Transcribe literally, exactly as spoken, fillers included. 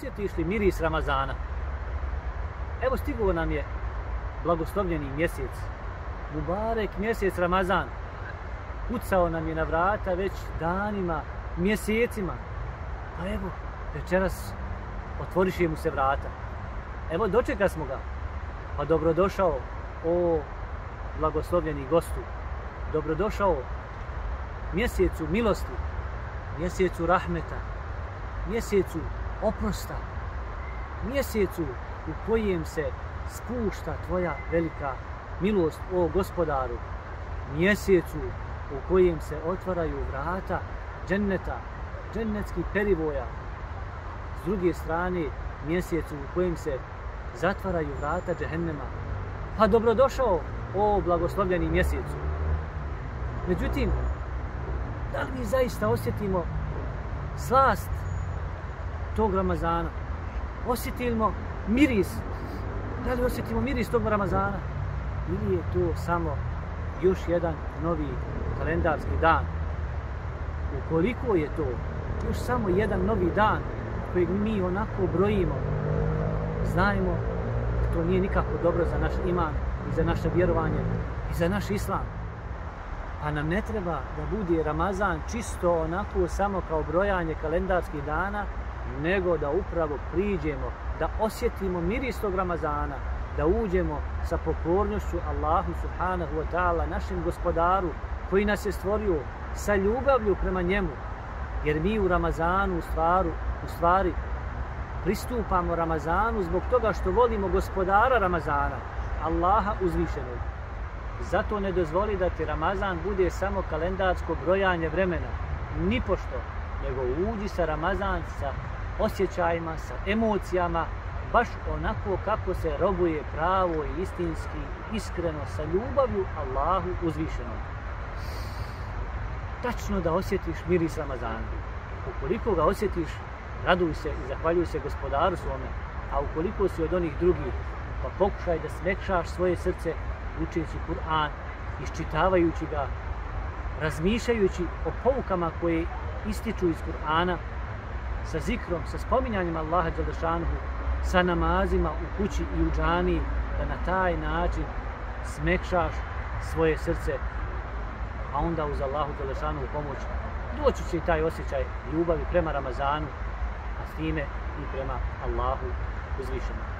osjetiš li miris Ramazana? Evo stigao nam je blagoslovljeni mjesec, Mubarek mjesec Ramazan. Kucao nam je na vrata već danima, mjesecima. Pa evo, večeras otvoriše mu se vrata. Evo, dočeka smo ga. Pa dobrodošao, o blagoslovljeni gostu. Dobrodošao mjesecu milosti, mjesecu rahmeta, mjesecu oprosta, mjesecu u kojem se spušta tvoja velika milost, o gospodaru, mjesecu u kojem se otvaraju vrata dženneta, džennetskih perivoja. S druge strane, mjesecu u kojem se zatvaraju vrata džehennema. Pa dobrodošao, o blagoslovljeni mjesecu. Međutim, da li mi zaista osjetimo slast tog Ramazana? Osjetimo miris? Da li osjetimo miris tog Ramazana? Ili je to samo još jedan novi kalendarski dan? Ukoliko je to još samo jedan novi dan kojeg mi onako brojimo, znajmo da to nije nikako dobro za naš iman i za naše vjerovanje i za naš islam. Pa nam ne treba da bude Ramazan čisto onako samo kao brojanje kalendarskih dana, nego da upravo priđemo, da osjetimo miris tog Ramazana, da uđemo sa pokornošću Allahu subhanahu wa ta'ala, našem gospodaru koji nas je stvorio, sa ljubavlju prema njemu. Jer mi u Ramazanu u stvari, u stvari pristupamo Ramazanu zbog toga što volimo gospodara Ramazana, Allaha uzvišenog. Zato ne dozvoli da ti Ramazan bude samo kalendarsko brojanje vremena, nipošto, nego uđi sa Ramazan sa osjećajima, sa emocijama, baš onako kako se robuje pravo i istinski, iskreno, sa ljubavlju Allahu uzvišenom. Tačno da osjetiš miris Ramazana. Ukoliko ga osjetiš, raduj se i zahvaljuj se gospodaru svome, a ukoliko si od onih drugih, pa pokušaj da smekšaš svoje srce učeći Kur'an, iščitavajući ga, razmišljajući o poukama koje ističu iz Kur'ana, sa zikrom, sa spominjanjem Allaha dželešanuhu, sa namazima u kući i u džamiji, da na taj način smekšaš svoje srce, a onda uz Allahu dželešanuhu pomoć doći će i taj osjećaj ljubavi prema Ramazanu, a s time i prema Allahu uzvišenom.